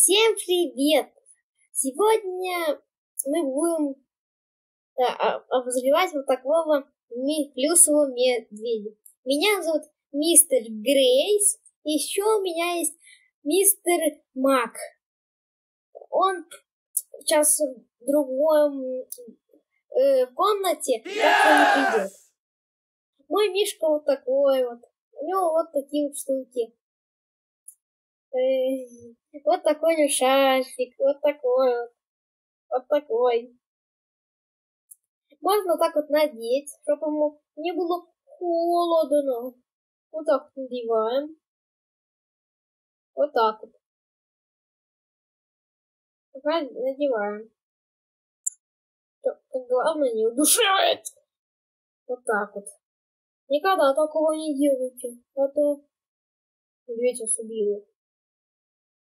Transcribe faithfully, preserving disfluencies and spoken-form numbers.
Всем привет! Сегодня мы будем э, обозревать вот такого ми плюсового медведя. Меня зовут мистер Грейс. Еще у меня есть мистер Мак. Он сейчас в другом э, комнате, так он не придет. Мой мишка вот такой вот. У него вот такие вот штуки. Вот такой у него шарфик, вот такой вот, вот такой. Можно так вот надеть, чтобы ему не было холодно. Вот так вот надеваем. Вот так вот. Надеваем. Как главное, не удушает. Вот так вот. Никогда такого не делайте, а то медведь вас убьет.